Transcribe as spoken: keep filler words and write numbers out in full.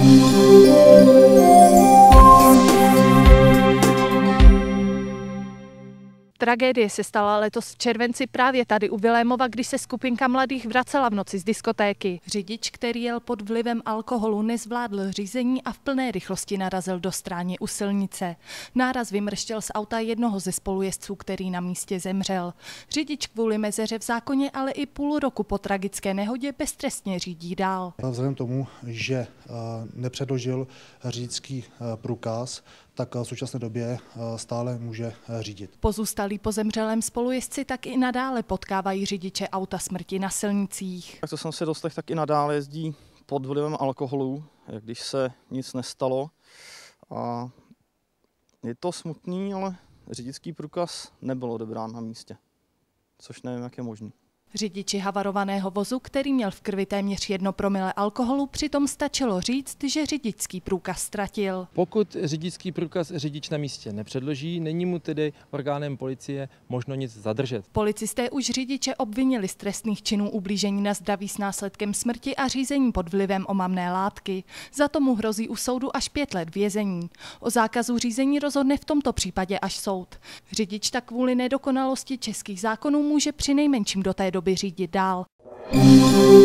Tragédie se stala letos v červenci právě tady u Vilémova, když se skupinka mladých vracela v noci z diskotéky. Řidič, který jel pod vlivem alkoholu, nezvládl řízení a v plné rychlosti narazil do stráně u silnice. Náraz vymrštěl z auta jednoho ze spolujezdců, který na místě zemřel. Řidič kvůli mezeře v zákoně, ale i půl roku po tragické nehodě beztrestně řídí dál. Vzhledem tomu, že nepředložil řidičský průkaz, tak v současné době stále může řídit. Pozůstalí po zemřelém spolujezdci tak i nadále potkávají řidiče auta smrti na silnicích. Tak co jsem se dostal, tak i nadále jezdí pod vlivem alkoholu, jak když se nic nestalo. A je to smutný, ale řidičský průkaz nebyl odebrán na místě, což nevím, jak je možný. Řidiči havarovaného vozu, který měl v krvi téměř jedno promile alkoholu, přitom stačilo říct, že řidičský průkaz ztratil. Pokud řidičský průkaz řidič na místě nepředloží, není mu tedy orgánem policie možno nic zadržet. Policisté už řidiče obvinili z trestných činů ublížení na zdraví s následkem smrti a řízení pod vlivem omamné látky. Za to mu hrozí u soudu až pět let vězení. O zákazu řízení rozhodne v tomto případě až soud. Řidič tak kvůli nedokonalosti českých zákonů může přinejmenším do té doby řídit dál.